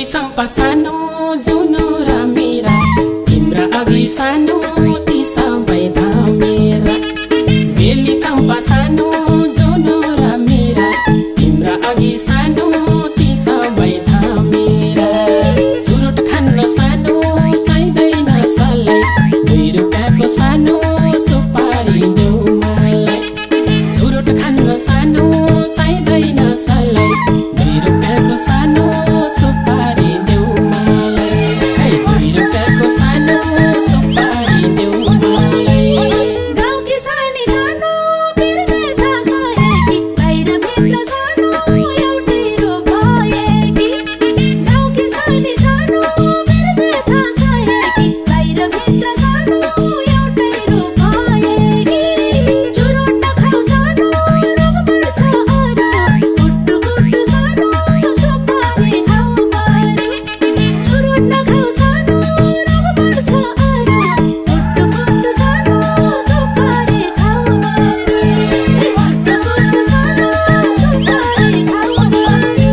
चम्पा सानो जुनो र मेरा तिम्रा अघि सानो ती सबै धामेरा बेली चम्पा सानो जुनो र मेरा तिम्रा अघि सानो ती सबै धामेरा चुरोट खान्न सानो चाहिँदैन सलाई 2 रुपैयाँको सानो सुपारी देऊ मलाई चुरोट खान्न सानो चाहिँदैन सलाई 2 रुपैयाँको सानो सुपारी देऊ मलाई 2 रुपैयाँको सानो सुपारी देऊ मलाई गाउँकी सानी सानो बिर्के थाहा सहेकी बाहिर भित्र सानो एउटै रूप भएकी गाउँकी सानी सानो बिर्के थाहा सहेकी बाहिर भित्र सानो एउटै रूप भएकी चुरोट नखाऊ सानो रोग पर्छ अरू गुट्टु गुट्टु सानो सुपारी खाऊ बरु चुरोट नखाऊ सानो रोग पर्छ अरू गुट्टु गुट्टु सानो सुपारी खाऊ बरु गुट्टु गुट्टु सानो सुपारी खाऊ बरु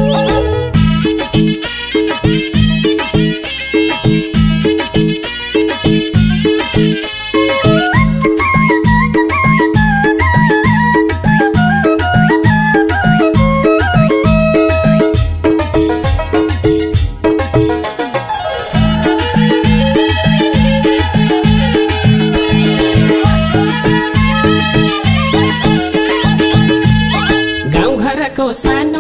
गाउँ घरको सानो